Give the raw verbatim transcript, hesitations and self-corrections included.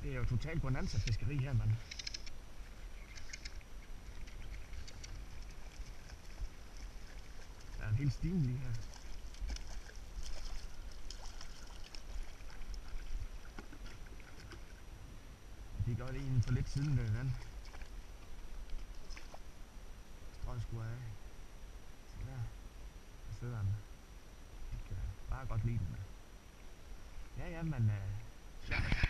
Det er jo totalt bonanza-fiskeri her, mand. Der er en hel stime lige her. Jeg fik godt en for lidt siden den vand. Jeg tror jeg skulle have. Se der. Der sidder han. Jeg kan bare godt lide den. Ja, ja, men... Øh, ja.